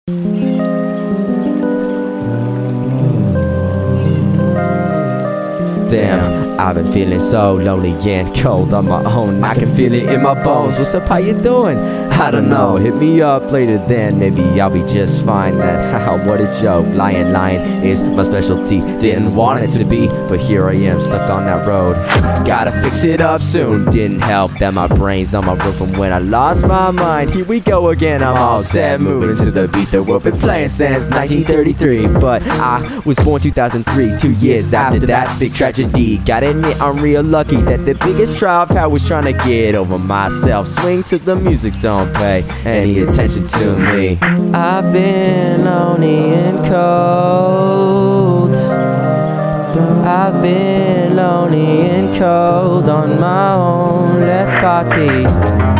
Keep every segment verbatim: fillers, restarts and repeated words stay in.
Damn, I've been feeling so lonely and cold on my own. I can feel it in my bones. What's up, how you doing? I don't know, hit me up later then. Maybe I'll be just fine then. Haha, what a joke. Lying, lying is my specialty. Didn't want it to be, but here I am, stuck on that road. Gotta fix it up soon. Didn't help that my brain's on my roof from when I lost my mind. Here we go again, I'm all set, moving to the beat that we've been playing since nineteen thirty-three. But I was born two thousand three, two years after that big tragedy. Gotta admit I'm real lucky that the biggest trial I've had was trying to get over myself. Swing to the music, don't pay any attention to me. I've been lonely and cold. I've been lonely and cold on my own. Let's party.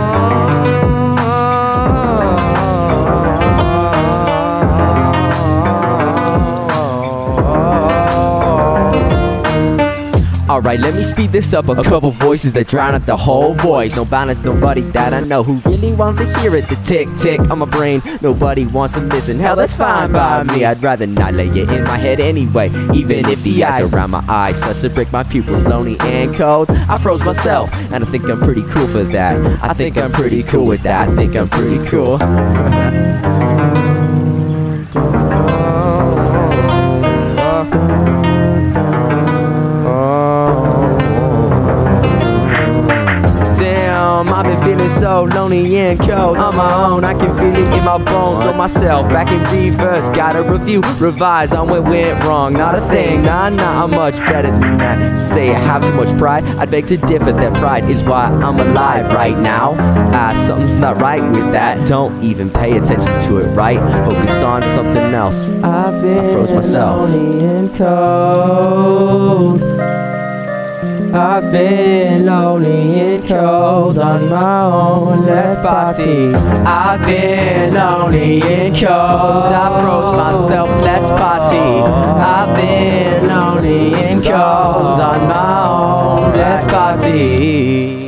Alright, let me speed this up. A couple voices that drown out the whole voice. No balance, nobody that I know who really wants to hear it. The tick tick on my brain, nobody wants to listen. Hell, that's fine by me. I'd rather not lay it in my head anyway. Even if the eyes around my eyes starts to break my pupils, lonely and cold. I froze myself, and I think I'm pretty cool for that. I think I'm pretty cool with that. I think I'm pretty cool. I've been feeling so lonely and cold on my own. I can feel it in my bones. So myself back in reverse. Gotta review, revise on what went wrong. Not a thing, nah, nah, I'm much better than that. Say I have too much pride, I'd beg to differ. That pride is why I'm alive right now. Ah, something's not right with that. Don't even pay attention to it, right? Focus on something else. I've been I froze myself. lonely and cold. I've been lonely and cold on my own. Let's party. I've been lonely and cold. I froze myself. Let's party. I've been lonely and cold on my own. Let's party.